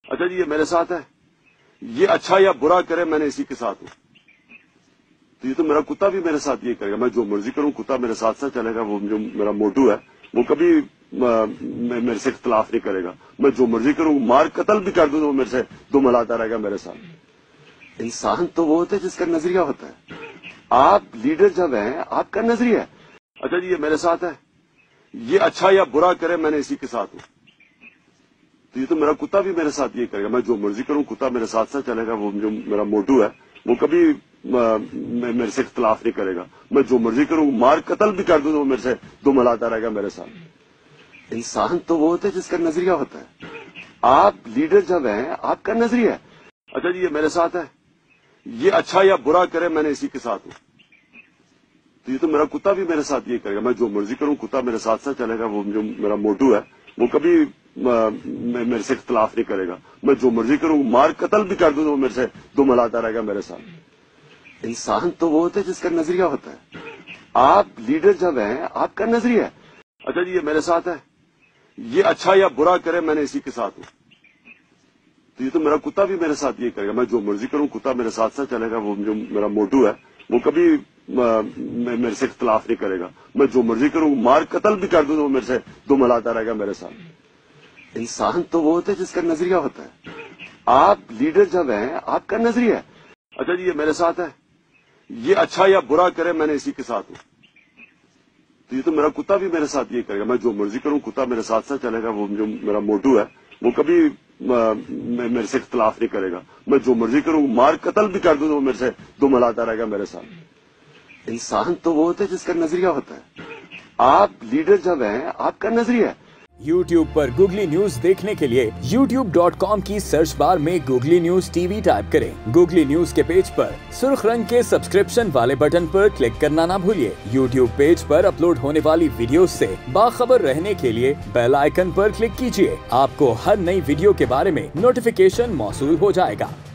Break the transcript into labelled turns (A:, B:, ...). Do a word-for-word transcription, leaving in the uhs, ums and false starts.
A: अच्छा जी, ये मेरे साथ है, ये अच्छा या बुरा करे मैंने इसी के साथ हूं। तो ये तो मेरा कुत्ता भी मेरे साथ ये करेगा, मैं जो मर्जी करूं कुत्ता मेरे साथ साथ चलेगा। वो जो मेरा मोटू है वो कभी आ, मेरे से इख्तलाफ नहीं करेगा। मैं जो मर्जी करूं, मार कत्ल भी कर दूं तो वो मेरे से दुम मिलाता रहेगा मेरे साथ। इंसान तो वो होता है जिसका नजरिया होता है। आप लीडर जब हैं, आपका नजरिया है। अच्छा जी, ये मेरे साथ है, ये अच्छा या बुरा करे मैंने इसी के साथ हूं। तो ये तो मेरा कुत्ता भी मेरे साथ ये करेगा, मैं जो मर्जी करूं कुत्ता मेरे साथ साथ चलेगा। वो जो मेरा मोटू है वो कभी आ, मेरे से इख्तलाफ नहीं करेगा। मैं जो मर्जी करूं, मार कत्ल भी कर दूं तो वो मेरे से दुम मिलाता रहेगा मेरे साथ। इंसान तो वो होता है जिसका नजरिया होता है। आप लीडर जब हैं, आपका नजरिया है। अच्छा जी, ये मेरे साथ है, ये अच्छा या बुरा करे मैंने इसी के साथ हूं। तो ये तो मेरा कुत्ता भी मेरे साथ ये करेगा, मैं जो मर्जी करूं कुत्ता मेरे साथ साथ चलेगा। वो जो मेरा मोटू है वो कभी आ, मेरे से इख्तलाफ नहीं करेगा। मैं जो मर्जी करूं, मार कत्ल भी कर दूं तो वो मेरे से दुम मिलाता रहेगा मेरे साथ। इंसान तो वो होता है जिसका नजरिया होता है। आप लीडर जब हैं, आपका नजरिया है। अच्छा जी, ये मेरे साथ है, ये अच्छा या बुरा करे मैंने इसी के साथ हूं। तो ये तो मेरा कुत्ता भी मेरे साथ ये करेगा, मैं जो मर्जी करूं कुत्ता मेरे साथ साथ चलेगा। वो जो मेरा मोटू है वो कभी आ, मेरे से इख्तलाफ नहीं करेगा। मैं जो मर्जी करूं, मार कत्ल भी कर दूं तो वो मेरे से दुम मिलाता रहेगा मेरे साथ। इंसान तो वो होता है जिसका नजरिया होता है। आप लीडर जब हैं, आपका नजरिया है। अच्छा जी, ये मेरे साथ है, ये अच्छा या बुरा करे मैंने इसी के साथ हूं। तो ये तो मेरा कुत्ता भी मेरे साथ ये करेगा, मैं जो मर्जी करूं कुत्ता मेरे साथ साथ चलेगा। वो जो मेरा मोटू है वो कभी आ, मेरे से इख्तलाफ नहीं करेगा। मैं जो मर्जी करूं, मार कत्ल भी कर दूं तो वो मेरे से दुम मिलाता रहेगा मेरे साथ। इंसान तो वो होता है जिसका नजरिया होता है। आप लीडर जब हैं, आपका नजरिया है।
B: YouTube पर गूगली न्यूज देखने के लिए यूट्यूब डॉट कॉम की सर्च बार में गूगली न्यूज टीवी टाइप करें। गूगली न्यूज के पेज पर सुर्ख रंग के सब्सक्रिप्शन वाले बटन पर क्लिक करना ना भूलिए। YouTube पेज पर अपलोड होने वाली वीडियोस से बाखबर रहने के लिए बेल आइकन पर क्लिक कीजिए। आपको हर नई वीडियो के बारे में नोटिफिकेशन मौसूल हो जाएगा।